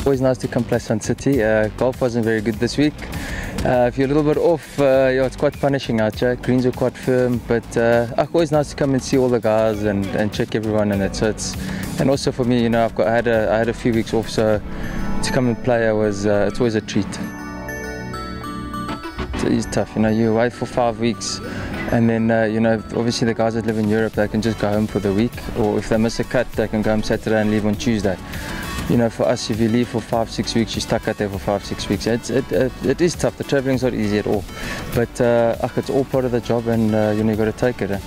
Always nice to come play Sun City. Golf wasn't very good this week. If you're a little bit off, yeah, it's quite punishing out here. Greens are quite firm, but always nice to come and see all the guys and check everyone in it. So and also for me, you know, I had a few weeks off, so to come and play it's always a treat. It's tough, you know, you're away for 5 weeks. And then, you know, obviously the guys that live in Europe, they can just go home for the week, or if they miss a cut, they can go home Saturday and leave on Tuesday. You know, for us, if you leave for 5-6 weeks, you're stuck out there for 5-6 weeks. It is tough. The traveling's not easy at all, but it's all part of the job, and you know, you got to take it.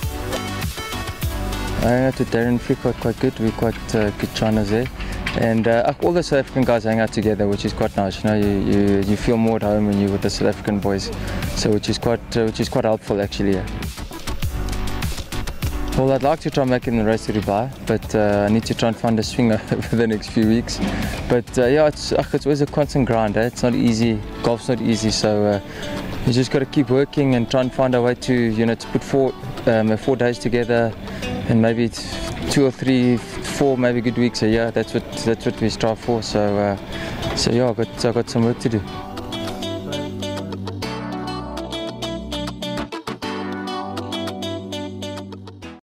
I hang out with Darren Flick quite good. We're quite good Chinas there, and all the South African guys hang out together, which is quite nice. You know, you feel more at home when you're with the South African boys, so which is quite helpful actually. Yeah. Well, I'd like to try and make it in the race to Dubai, but I need to try and find a swing over the next few weeks. But yeah, it's always a constant grind. It's not easy. Golf's not easy, so you just got to keep working and try and find a way to, you know, to put 4 days together, and maybe 2 or 3, 4 maybe good weeks a year. That's what we strive for. So yeah, I've got some work to do.